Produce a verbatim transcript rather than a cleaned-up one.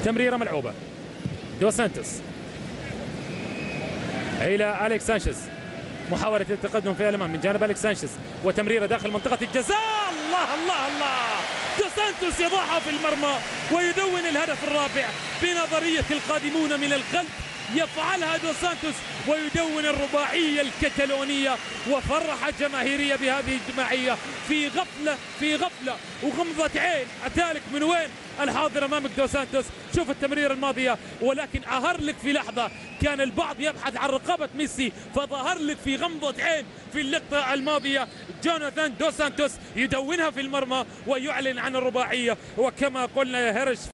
تمريرة ملعوبة. دو سانتوس إلى أليكس سانشيز، محاولة التقدم في الأمام من جانب أليكس سانشيز، وتمريرة داخل منطقة الجزاء. الله الله الله، دو سانتوس يضعها في المرمى ويدون الهدف الرابع. بنظرية القادمون من الخلف يفعلها دو سانتوس ويدون الرباعية الكتالونية، وفرح الجماهيرية بهذه الجماعية في غفلة في غفلة وغمضة عين. أتالك من وين؟ الحاضر أمامك دو سانتوس. شوف التمرير الماضية، ولكن أهر لك في لحظة كان البعض يبحث عن رقابة ميسي، فظهر لك في غمضة عين في اللقطة الماضية جوناثان دو سانتوس يدونها في المرمى ويعلن عن الرباعية. وكما قلنا يا هرش